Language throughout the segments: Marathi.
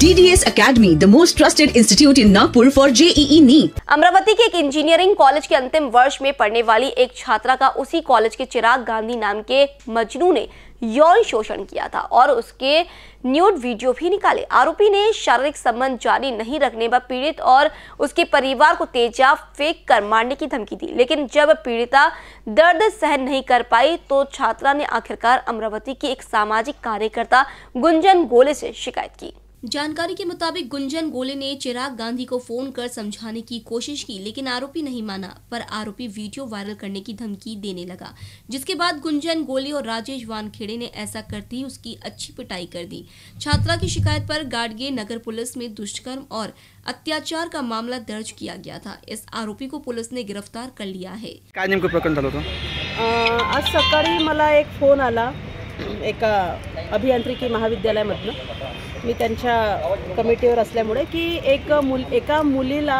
GDS Academy, the most trusted institute in Nagpur for JEE NEET. Amravati के एक इंजीनियरिंग कॉलेज के अंतिम वर्ष में पढ़ने वाली एक छात्रा का उसी कॉलेज के चिराग गांधी नाम के मजनू ने यौन शोषण किया था और उसके न्यूड वीडियो भी निकाले। आरोपी ने शारीरिक संबंध जारी नहीं रखने व पीड़ित और उसके परिवार को तेजाब फेंक कर मारने की धमकी दी, लेकिन जब पीड़िता दर्द सहन नहीं कर पाई तो छात्रा ने आखिरकार अमरावती की एक सामाजिक कार्यकर्ता गुंजन गोले से शिकायत की। जानकारी के मुताबिक गुंजन गोले ने चिराग गांधी को फोन कर समझाने की कोशिश की, लेकिन आरोपी नहीं माना, पर आरोपी वीडियो वायरल करने की धमकी देने लगा, जिसके बाद गुंजन गोले और राजेश वानखेड़े ने ऐसा करते ही उसकी अच्छी पिटाई कर दी। छात्रा की शिकायत पर गाडगे नगर पुलिस में दुष्कर्म और अत्याचार का मामला दर्ज किया गया था। इस आरोपी को पुलिस ने गिरफ्तार कर लिया है। काय नेमकं प्रकरण झालं होतं? आज सकाळी मला एक फोन आला एका अभियांत्रिकी महाविद्यालयामधनं। मी त्यांच्या कमिटीवर असल्यामुळे की एका मुलीला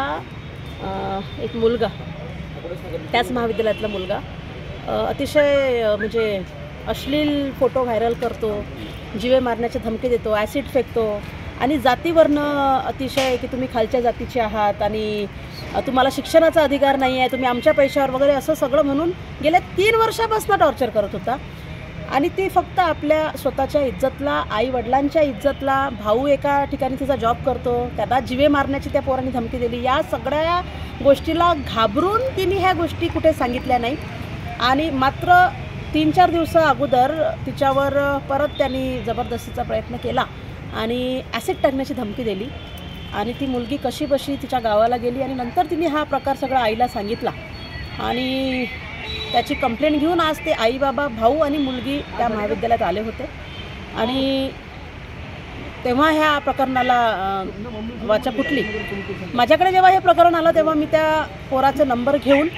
एक मुलगा, त्याच महाविद्यालयातला मुलगा अतिशय म्हणजे अश्लील फोटो व्हायरल करतो, जीवे मारण्याची धमकी देतो, ॲसिड फेकतो आणि जातीवरनं अतिशय की तुम्ही खालच्या जातीचे आहात आणि तुम्हाला शिक्षणाचा अधिकार नाही आहे, तुम्ही आमच्या पैशावर वगैरे असं सगळं म्हणून गेल्या 3 वर्षापासून टॉर्चर करत होता। आणि ती फक्त आपल्या स्वतःच्या इज्जतला, आई वडिलांच्या इज्जतला, भाऊ एका ठिकाणी तिचा जॉब करतो, त्याला जीवे मारण्याची त्या पोरांनी धमकी दिली, या सगळ्या गोष्टीला घाबरून तिने ह्या गोष्टी कुठे सांगितल्या नाही। आणि मात्र 3-4 दिवसा अगोदर तिच्यावर परत त्यांनी जबरदस्तीचा प्रयत्न केला आणि ॲसिड टाकण्याची धमकी दिली आणि ती मुलगी कशीबशी तिच्या गावाला गेली आणि नंतर तिने हा प्रकार सगळा आईला सांगितला आणि त्याची कंप्लेंट घेऊन आज ते आई बाबा, भाऊ आणि मुलगी त्या महाविद्यालयात आले होते आणि तेव्हा ह्या प्रकरणाला वाचा फुटली। माझ्याकडे जेव्हा हे प्रकरण आलं तेव्हा मी त्या पोराचा नंबर घेऊन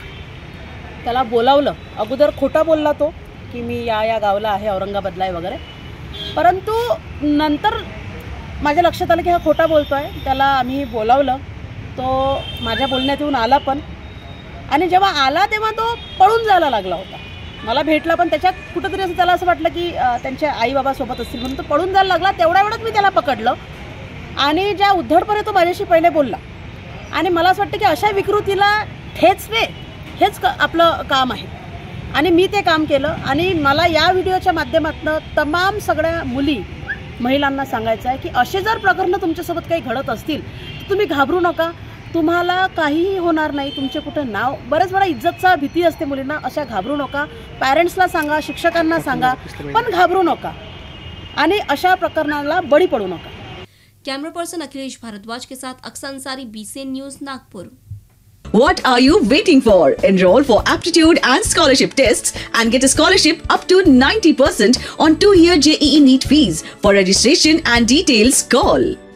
त्याला बोलावलं। अगोदर खोटा बोलला तो की मी या गावला आहे, औरंगाबादला आहे वगैरे, परंतु नंतर माझ्या लक्षात आलं की हा खोटा बोलतोय। त्याला आम्ही बोलावलं, तो माझ्या बोलण्यात येऊन आला पण, आणि जेव्हा आला तेव्हा तो पळून जायला लागला होता। मला भेटला पण त्याच्यात कुठेतरी असं त्याला असं वाटलं की त्यांच्या आई बाबा सोबत असतील म्हणून तो पळून जायला लागला। तेवढ्या वेळात मी त्याला पकडलं आणि ज्या उद्धटपणे तो माझ्याशी पहिले बोलला आणि मला असं वाटतं की अशा विकृतीला ठेचणे हेच आपलं काम आहे आणि मी ते काम केलं। आणि मला या व्हिडिओच्या माध्यमातून तमाम सगळ्या महिलांना सांगायचं आहे की असे जर प्रकरणं तुमच्यासोबत काही घडत असतील तर तुम्ही घाबरू नका, तुम्हाला काहीही होणार नाही। तुमचे कुठं नाव, बरेच वेळा इज्जतचा भीती असते मुलींना, अशा घाबरू नका। पॅरेंट्सला सांगा, शिक्षकांना सांगा, पण घाबरू नका आणि अशा प्रकरणाला बळी पडू नका। कैमरा पर्सन अखिलेश भारद्वाज के साथ Aksar Ansari, BCN news, Nagpur. What are you waiting for? Enroll for aptitude and scholarship tests and get a scholarship up to 90% on 2-year JEE NEET fees. For registration and details, call